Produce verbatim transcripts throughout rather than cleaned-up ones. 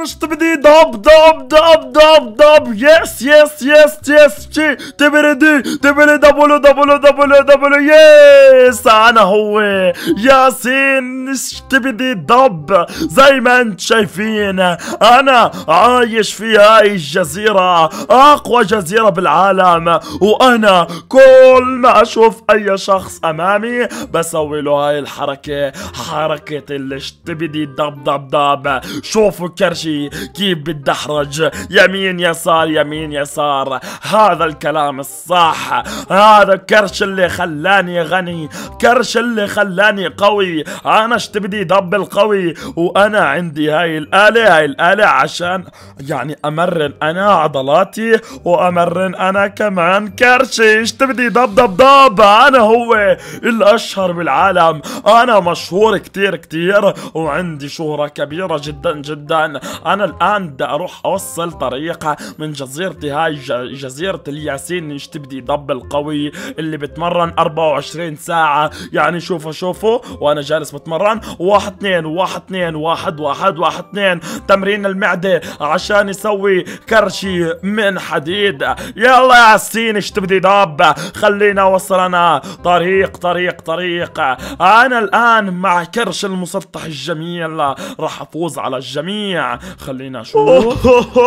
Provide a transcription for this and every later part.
اشتبدي دب دب دب دب دب يس يس يس يس شي تبردي تبردي دبلو دبلو دبلو دبلو يس انا هو ياسين اشتبدي دب. زي ما انت شايفين انا عايش في هاي الجزيرة، اقوى جزيرة بالعالم، وانا كل ما اشوف اي شخص امامي بسوي له هاي الحركة، حركة اللي اشتبدي دب دب دب. شوفوا كرشي كيف بتدحرج يمين يسار يمين يسار. هذا الكلام الصح، هذا كرش اللي خلاني غني، كرش اللي خلاني قوي. انا اشتبدي دب القوي، وانا عندي هاي الآلة، هاي الآلة عشان يعني امرن انا عضلاتي وامرن انا كمان كرشي. اشتبدي دب دب دب. انا هو الاشهر بالعالم، انا مشهور كتير كتير وعندي شهرة كبيرة جدا جدا. انا الان بدي اروح اوصل طريقة من جزيرتي هاي جزيرة الياسين اشتبدي دب القوي اللي بتمرن أربعة وعشرين ساعة. يعني شوفوا شوفوا وانا جالس بتمرن واحد اثنين واحد اثنين واحد واحد واحد اثنين تمرين المعدة عشان يسوي كرشي من حديد. يلا ياسين اشتبدي دب خلينا اوصل انا طريق طريق طريق. انا الان مع كرش المسطح الجميل راح افوز على الجميع. خلينا نشوف.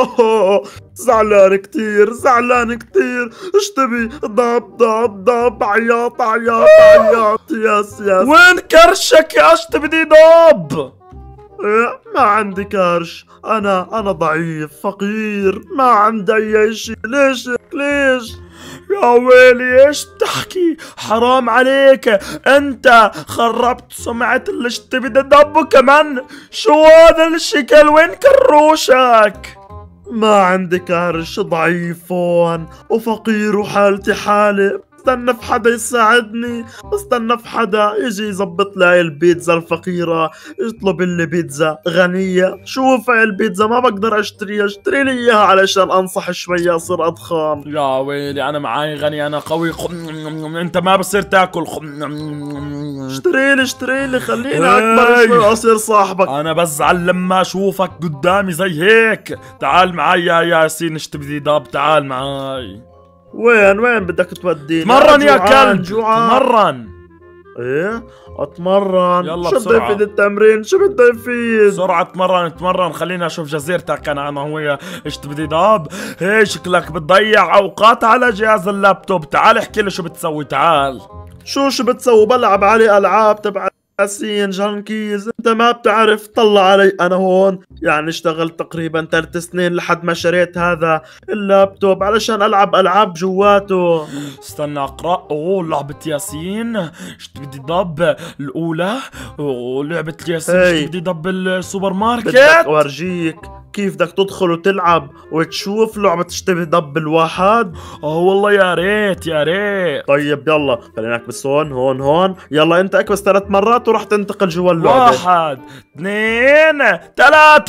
زعلان كتير زعلان كتير. اشتبي ضب ضب ضب عياط عياط عياط. ياس ياس وين كرشك يا اشتبدي ضب؟ إيه ما عندي كرش، انا انا ضعيف فقير ما عندي اي شيء. ليش ليش يا ويلي ايش تحكي؟ حرام عليك، انت خربت سمعة الاشتبدي دب وكمان شو هذا الشكل؟ وين كروشك؟ ما عندي كرش، ضعيف هون وفقير وحالتي حالة. بستنى في حدا يساعدني، بستنى في حدا يجي يظبط لي هاي البيتزا الفقيرة، يطلب لي بيتزا غنية. شوف هاي البيتزا ما بقدر اشتريها، اشتري لي اياها علشان انصح شوية اصير اضخم. يا ويلي انا معاي غني، انا قوي. انت ما بصير تاكل. اشتري لي اشتري لي خليني اكبر شوي واصير صاحبك. انا بزعل لما اشوفك قدامي زي هيك. تعال معي يا ياسين اشتبدي داب، تعال معي. وين وين بدك توديني؟ تمرن يا كلب تمرن. ايه اتمرن. يلا شو بده يفيد التمرين؟ شو بده يفيد؟ بسرعة تمرن تمرن. خلينا اشوف جزيرتك. انا انا هو اشتبدي داب. هي شكلك بتضيع اوقات على جهاز اللابتوب. تعال احكي لي شو بتسوي. تعال. شو شو بتسوي؟ بلعب علي العاب تبع ياسين جانكيز. انت ما بتعرف. طلع علي انا هون يعني اشتغلت تقريبا ثلاث سنين لحد ما شريت هذا اللابتوب علشان العب العاب جواته. استنى اقرا. اوه لعبة ياسين اشتبدي دب الاولى، ولعبة ياسين اشتبدي دب السوبر ماركت. بدك اورجيك كيف بدك تدخل وتلعب وتشوف لعبة اشتبي دب الواحد. اه والله يا ريت يا ريت. طيب يلا خلينا نكبس هون هون هون. يلا انت اكبس ثلاث مرات وراح تنتقل جوا اللعبة. واحد اثنين ثلاث.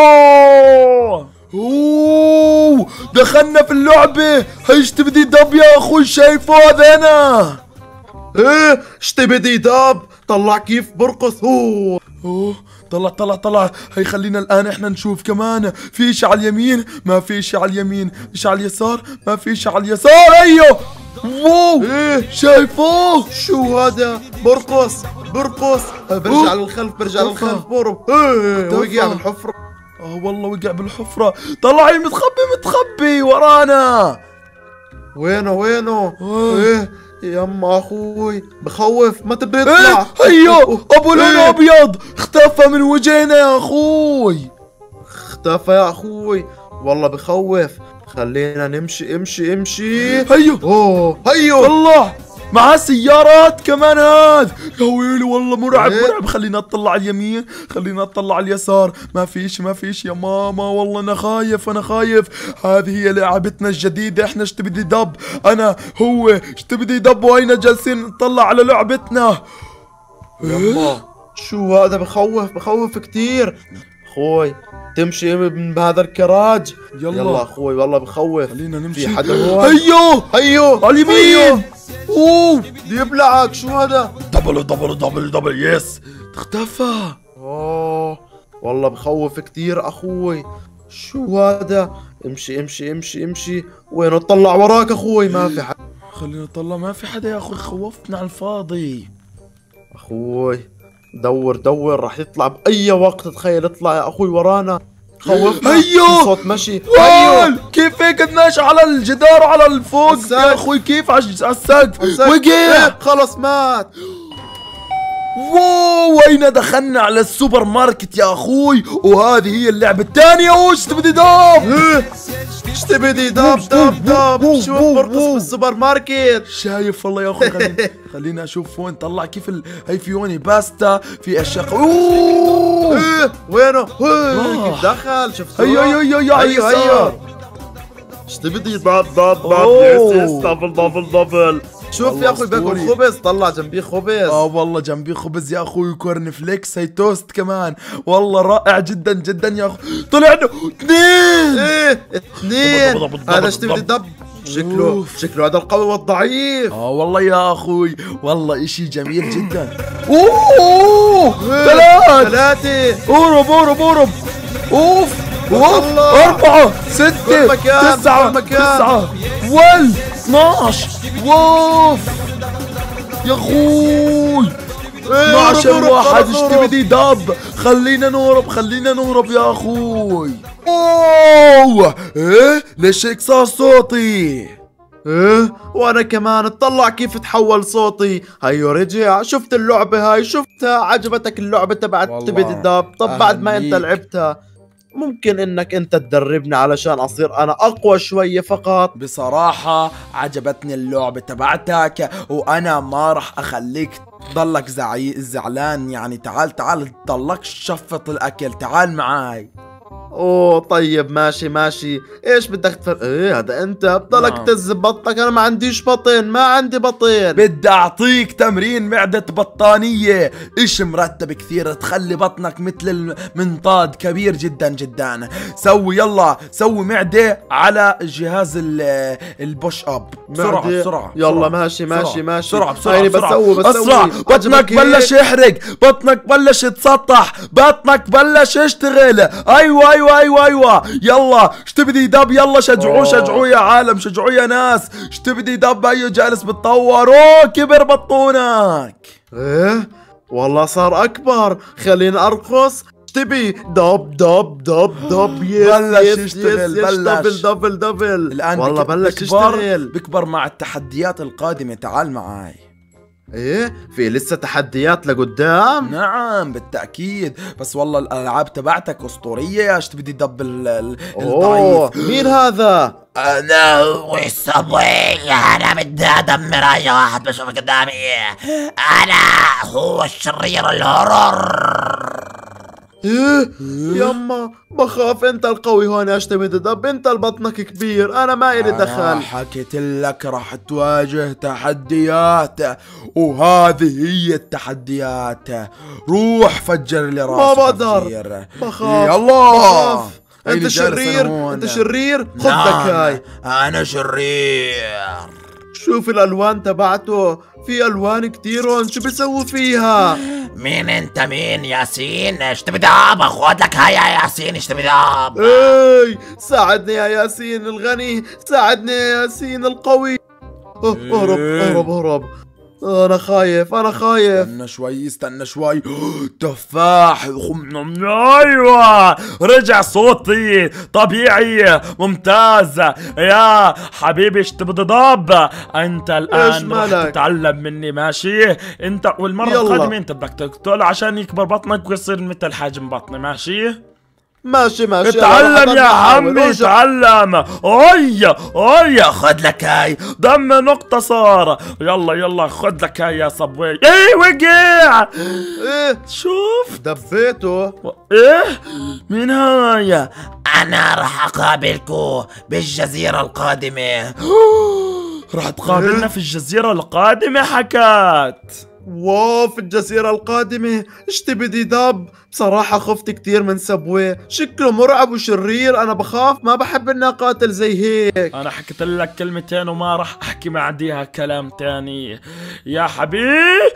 واو اوه دخلنا في اللعبة. هي اشتبدي دب يا اخوي. شايفه هذا انا؟ ايه اشتبدي دب. طلع كيف برقص. اوه اوه طلع طلع طلع. هي خلينا الان احنا نشوف كمان. في اشي على اليمين؟ ما في اشي على اليمين. اشي على اليسار؟ ما في اشي على اليسار. ايوه واو ايه شايفوه؟ شو هذا؟ برقص برقص. برجع للخلف برجع للخلف. بورو ايه وقع بالحفرة. اه والله وقع بالحفرة. طلعي متخبي متخبي ورانا. وينه وينه؟ ايه يما اخوي بخوف. ما تبي تطلع. ايه هيو ابو لون ابيض اختفى من وجهنا يا اخوي. اختفى يا اخوي والله بخوف. خلينا نمشي امشي امشي. هيو اوه هيو والله معاه سيارات كمان. هذا يا ويلي والله مرعب مرعب. خلينا نطلع على اليمين، خلينا نطلع على اليسار. ما فيش ما فيش يا ماما. والله انا خايف انا خايف. هذه هي لعبتنا الجديدة. احنا اشتبدي دب. انا هو اشتبدي دب وهينا جالسين نطلع على لعبتنا. يما شو هذا؟ بخوف بخوف كتير. اخوي تمشي من بهذا الكراج. يلا يلا اخوي والله بخوف. خلينا نمشي. في حدا هون. هيو هيو على اليمين. اوه بده يبلعك. شو هذا؟ دبل دبل دبل دبل. يس اختفى. اوه والله بخوف كتير اخوي. شو هذا؟ امشي امشي امشي امشي. وين اطلع وراك اخوي؟ ما في حد. خلينا نطلع، ما في حدا يا اخوي، خوفتنا على الفاضي. اخوي دور دور، راح يطلع باي وقت. تخيل يطلع يا اخوي ورانا، خوفنا. هيو في صوت مشي. وال كيف هيك ماشي على الجدار على الفوق يا اخوي؟ كيف على السقف؟ وقع خلص مات. واو وين دخلنا على السوبر ماركت يا اخوي، وهذه هي اللعبة الثانية. وش تبدي داب؟ ايش تبدي داب داب داب؟ شوف برقص بالسوبر ماركت. شايف والله يا اخوي. خلينا خلينا اشوف وين طلع. كيف ال... هي في هون باستا، في اشياء. اوه ايه وينه؟ كيف دخل؟ شفت؟ هيو هيو هيو هيو هيو. ايش تبدي داب داب داب؟ يس يس دبل دبل دبل. شوف يا اخوي باكل خبز، طلع جنبيه خبز. اه والله جنبيه خبز يا اخوي، وكورن فليكس، هي توست كمان. والله رائع جدا جدا يا اخوي. طلع له اثنين. ايه اثنين. هذا ايش تبدي دب؟ شكله شكله هذا القوي والضعيف. اه والله يا اخوي، والله اشي جميل جدا. اوه ثلاث ثلاثة. اورب اورب اورب. اوف اوف أربعة ستة تسعة تسعة وال اثناش. ووف يا اخوي اثناشر واحد. ايش تبدي دب؟ خلينا نهرب خلينا نهرب يا اخوي. اوه ايه ليش هيك صار صوتي؟ ايه وانا كمان اطلع كيف تحول صوتي. هيو رجع. شفت اللعبة هاي؟ شفتها؟ عجبتك اللعبة تبعت تبدي دب؟ طب بعد ما انت لعبتها ممكن انك انت تدربني علشان اصير انا اقوى شوية فقط. بصراحة عجبتني اللعبة تبعتك، وانا ما راح اخليك تضلك زعي زعلان. يعني تعال تعال تضلك شفط الاكل، تعال معاي. اوه طيب ماشي ماشي. ايش بدك تفر؟ ايه هذا انت بضلك نعم. تز بطنك. انا ما عنديش بطن، ما عندي بطن. بدي اعطيك تمرين معدة بطانية، ايش مرتب كثير تخلي بطنك مثل المنطاد كبير جدا جدا. سوي يلا سوي معدة على جهاز البوش اب. بسرعة بسرعة يلا بسرعة. ماشي ماشي ماشي. بسرعة بسرعة هيني بسرعة. بسوي بسوي. اسرع، بطنك بلش يحرق، بطنك بلش يتسطح، بطنك بلش يشتغل. ايوه ايوه ايوه ايوه. يلا اشتبدي دب، يلا شجعوه شجعوه يا عالم، شجعوه يا ناس. اشتبدي دب هيو جالس بتطور. اوه كبر بطونك. ايه والله صار اكبر. خليني ارقص. تبي دب دب دب دب. يس بلش يشتغل. بلش دبل دبل دبل. الان والله بلش يشتغل. بكبر مع التحديات القادمة. تعال معاي. ايه في لسه تحديات لقدام؟ نعم بالتأكيد، بس والله الألعاب تبعتك أسطورية يا اشتبدي دب الضعيف. مين هذا؟ انا هو الصبي. انا بدي ادمر اي واحد بشوف قدامي. انا هو الشرير الهورر. ايه يما بخاف. انت القوي هون يا اشتبدي دب، انت البطنك كبير، انا ما الي دخل. حكيت لك راح تواجه تحديات، وهذه هي التحديات. روح فجر لي راسك. ما بقدر بخاف. يلا انت شرير انت شرير. خذ لك هاي. انا شرير. شوف الالوان تبعته، في الوان كتير هون. شو بيسووا فيها؟ مين انت؟ مين ياسين؟ ايش تبي داب؟ خذ لك هاي يا ياسين. ايش تبي داب؟ اي ساعدني يا ياسين الغني، ساعدني يا ياسين القوي. اهرب اهرب اهرب. انا خايف انا خايف. استنى شوي استنى شوي. تفاح. ايوه رجع صوتي طبيعي ممتاز يا حبيبي. ايش تبغى ضاب؟ انت الان راح تتعلم مني ماشي؟ انت والمره القادمه انت بدك تقتل عشان يكبر بطنك ويصير مثل حجم بطني ماشي؟ ماشي ماشي. اتعلم يا عمي اتعلم. اي اي خذ لك هاي. دم نقطة صار. يلا يلا خذ لك هاي يا صبوي. ايه وقع. ايه شوف دبيته. ايه مين هاي؟ انا راح اقابلكو بالجزيرة القادمة. راح تقابلنا في الجزيرة القادمة حكات. واو في الجزيرة القادمة. ايش تبدي دب؟ بصراحة خفت كتير من سبوي، شكله مرعب وشرير. انا بخاف، ما بحب اني اقاتل زي هيك. انا حكيت لك كلمتين وما راح احكي بعديها كلام تاني يا حبيبي.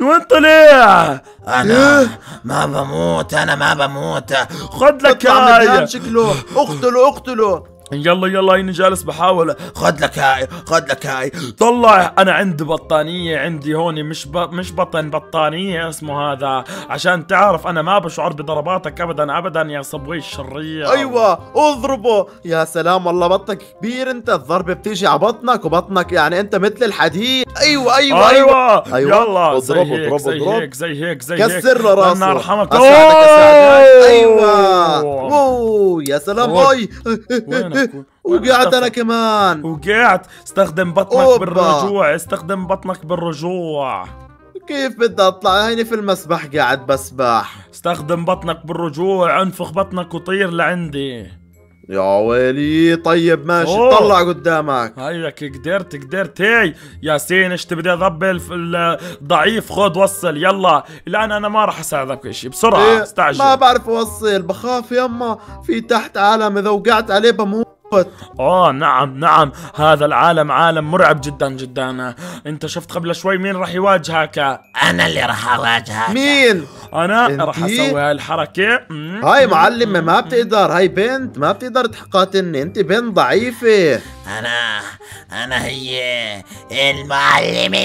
وين طلع؟ انا ما بموت، انا ما بموت. خد لك اطلع من هاي. شكله. اقتله اقتله. يلا يلا هيني جالس بحاول. خد لك هاي، خد لك هاي. طلع انا عندي بطانية، عندي هون مش ب... مش بطن، بطانية اسمه هذا، عشان تعرف انا ما بشعر بضرباتك ابدا ابدا يا صبوي الشرير. ايوه اضربه. يا سلام والله بطنك كبير انت، الضربة بتيجي على بطنك وبطنك يعني انت مثل الحديد. ايوه ايوه ايوه, أيوة. يلا زي اضربه هيك اضربه زي اضربه. هيك زي هيك زي هيك. كسر له راسه. الله يرحمك. اساعدك اساعدك. ايوه. أوه. اوه يا سلام. أوه. اي وينك؟ وقعت انا كمان. وقعت. استخدم بطنك أوبا. بالرجوع، استخدم بطنك بالرجوع. كيف بدي اطلع؟ هيني في المسبح قاعد بسبح. استخدم بطنك بالرجوع، انفخ بطنك وطير لعندي. يا ويلي. طيب ماشي. أوه. طلع قدامك. هيك قدرت قدرت. هي ياسين اشت بدي اضبل الضعيف. خذ وصل يلا. الان انا ما راح اساعدك بشيء، بسرعه إيه؟ استعجل. ما بعرف اوصل، بخاف يما في تحت عالم اذا وقعت عليه بموت. اه نعم نعم، هذا العالم عالم مرعب جدا جدا. انت شفت قبل شوي مين راح يواجهك؟ انا اللي راح اواجهك. مين؟ انا انتي؟ راح اسوي هاي الحركة. مم. هاي معلمة ما بتقدر، هاي بنت ما بتقدر تقاتلني، انت بنت ضعيفة. انا انا هي المعلمة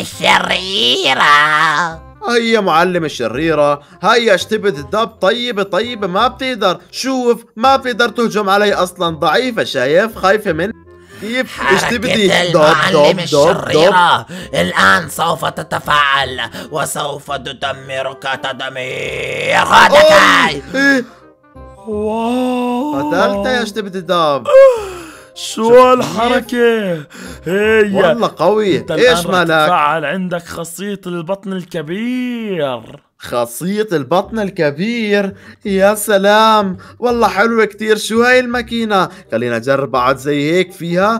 الشريرة. هي معلمة الشريرة. هاي اشتبت الدب. طيبة طيبة ما بتقدر. شوف ما بتقدر تهجم علي اصلا، ضعيفة شايف؟ خايفة مني كيف؟ اشتبدي. حركة المعلم الشريرة الآن سوف تتفاعل وسوف تدمرك تدمير. خدك هاي. إيه؟ واو قتلت يا اشتبت الدب. شو الحركة؟ هي والله قوي. انت ايش الآن راح مالك؟ تتفاعل، عندك خاصية البطن الكبير. خاصية البطن الكبير. يا سلام والله حلوة كتير. شو هاي الماكينة؟ خلينا نجرب بعد زي هيك فيها.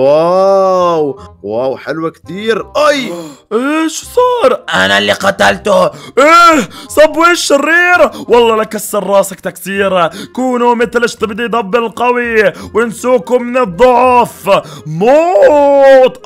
واو واو حلوة كتير. اي ايش صار؟ أنا اللي قتلته. ايه صبوي الشرير، والله لكسر راسك تكسيره. كونوا مثل اشتبدي ضب القوي وانسوكم من الضعف. موت.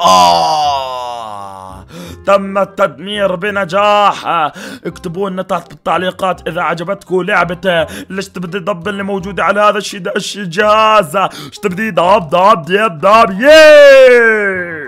آه تم التدمير بنجاح. اكتبوا لنا تحت بالتعليقات اذا عجبتكم لعبة الاشتبدي ضب اللي موجودة على هذا الشي الجهاز. اشتبدي ضب ضب ديب ضب. ياي